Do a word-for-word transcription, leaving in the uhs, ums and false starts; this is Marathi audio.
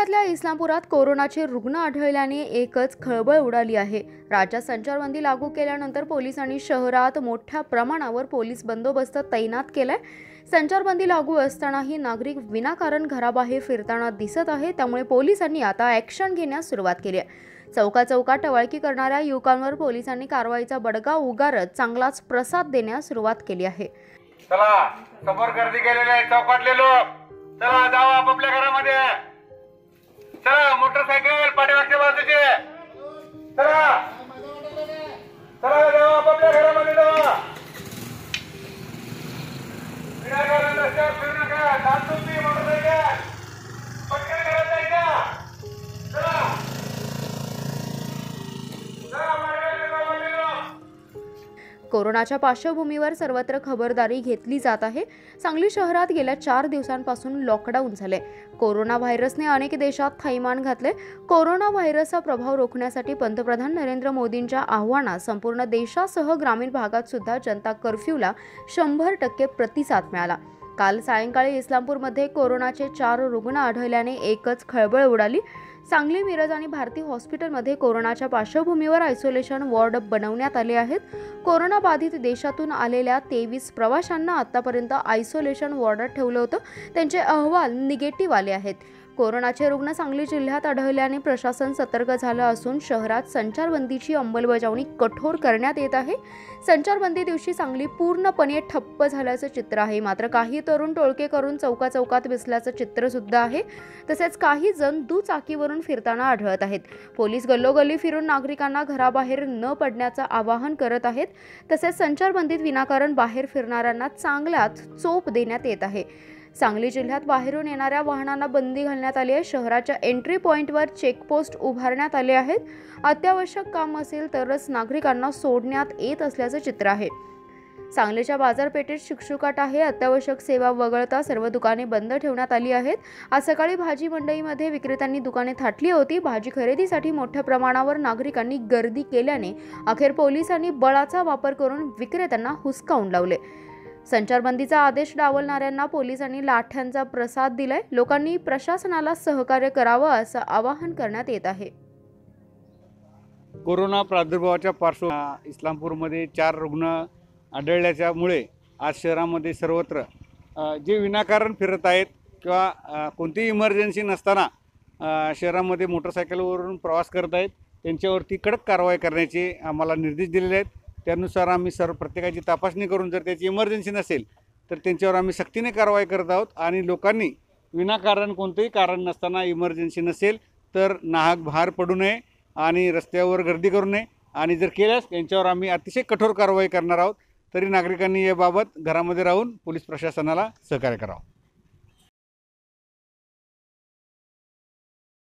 तालुक्यातल्या इस्लामपुरात कोरोनाचे रुग्ण आढळल्याने एकच खळबळ उडाली आहे। राज्यात संचारबंदी लागू केल्यानंतर पोलिसांनी शहरात मोठ्या प्रमाणावर पोलीस बंदोबस्त तैनात केलाय। संचारबंदी लागू असतानाही नागरिक विनाकारण घराबाहेर फिरताना दिसत आहे, त्यामुळे पोलिसांनी आता ॲक्शन घेण्यास सुरुवात केली आहे। चौका चौकात टवाळकी करणाऱ्या युवकांवर पोलिसांनी कारवाईचा बडगा उगारत चांगलाच प्रसाद देण्यास सुरुवात केली आहे। चला, समोर गर्दी केलेली आहे, चौकातले लोक चला जावा आपापल्या घरामध्ये। चला, मोटरसायकल पाठीमागच्या बाजूचे चला चला जावा आपापल्या घरामध्ये जावा। विनाकारण रस्त्यावर फिरू नका, दाब तुमची मोटरसायकल पटकन घरात जायचं। चला चला मार्गाने जावा। कोरोनाच्या पार्श्वभूमीवर सर्वत्र खबरदारी घेतली जात आहे। सांगली शहरात गेल्या चार दिवसांपासून लॉकडाऊन झाले। कोरोना व्हायरसने अनेक देशात थैमान घातले। कोरोना व्हायरसचा प्रभाव रोखण्यासाठी पंतप्रधान नरेंद्र मोदींच्या आव्हानात संपूर्ण देशासह ग्रामीण भागात सुद्धा जनता कर्फ्यूला शंभर टक्के प्रतिसाद मिळाला। काल सायंकाळी इस्लामपूरमध्ये कोरोनाचे चार रुग्ण आढळल्याने एकच खळबळ उडाली। सांगली, मिरज आणि भारती हॉस्पिटलमध्ये कोरोनाच्या पार्श्वभूमीवर आयसोलेशन वॉर्ड बनवण्यात आले आहेत। कोरोना बाधित देशातून आलेल्या तेवीस प्रवाशांना आतापर्यंत आयसोलेशन वॉर्डात ठेवलं होतं, त्यांचे अहवाल निगेटिव्ह आले आहेत। कोरोनाचे रुग्ण सांगली जिल्ह्यात आढळल्याने प्रशासन सतर्क झालं असून शहरात संचारबंदीची अंमलबजावणी कठोर करण्यात येत आहे। संचारबंदी दिवशी सांगली पूर्णपणे ठप्प झाल्याचं चित्र आहे, मात्र काही तरुण टोळके करून चौका चौकात बसल्याचं चित्र सुद्धा आहे। तसेच काही जण दुचाकीवरून फिरताना आढळत आहेत। पोलीस गल्लोगल्ली फिरून नागरिकांना घराबाहेर न पडण्याचं आवाहन करत आहेत। तसेच संचारबंदीत विनाकारण बाहेर फिरणाऱ्यांना चांगलाच चोप देण्यात येत आहे। सांगली जिल्ह्यात बाहेरून येणाऱ्या वाहनांना बंदी घालण्यात आली आहे। शहराच्या एंट्री पॉइंटवर चेकपोस्ट उभारण्यात आले आहेत। अत्यावश्यक काम असेल तरच नागरिकांना सोडण्यात येत असल्याचं चित्र आहे। सांगलीच्या बाजारपेठेत शुकशुकाट आहे। अत्यावश्यक सेवा वगळता सर्व दुकाने बंद ठेवण्यात आली आहेत। आज सकाळी भाजी मंडईमध्ये विक्रेत्यांनी दुकाने थाटली होती। भाजी खरेदीसाठी मोठ्या प्रमाणावर नागरिकांनी गर्दी केल्याने अखेर पोलिसांनी बळाचा वापर करून विक्रेत्यांना हुसकावून लावले। संचारबंदीचा आदेश डावलणाऱ्यांना पोलिसांनी लाठ्यांचा प्रसाद दिलाय। लोकांनी प्रशासनाला सहकार्य करावं असं आवाहन करण्यात येत आहे। कोरोना प्रादुर्भावाच्या पार्श्वभूमीवर इस्लामपूरमध्ये चार रुग्ण आढळल्याच्यामुळे आज शहरामध्ये सर्वत्र जे विनाकारण फिरत आहेत किंवा कोणतीही इमर्जन्सी नसताना शहरामध्ये मोटरसायकलवरून प्रवास करत आहेत, त्यांच्यावरती कडक कारवाई करण्याचे आम्हाला निर्देश दिलेले आहेत। त्यानुसार आम्ही सर्व प्रत्येकाची तपासणी करून जर त्याची इमर्जन्सी नसेल तर त्यांच्यावर आम्ही सक्तीने कारवाई करत आहोत। आणि लोकांनी विनाकारण कोणतेही कारण नसताना इमर्जन्सी नसेल तर नाहक बाहेर पडू नये आणि रस्त्यावर गर्दी करू नये, आणि जर केल्यास त्यांच्यावर आम्ही अतिशय कठोर कारवाई करणार आहोत। तरी नागरिकांनी याबाबत घरामध्ये राहून पोलीस प्रशासनाला सहकार्य करावं।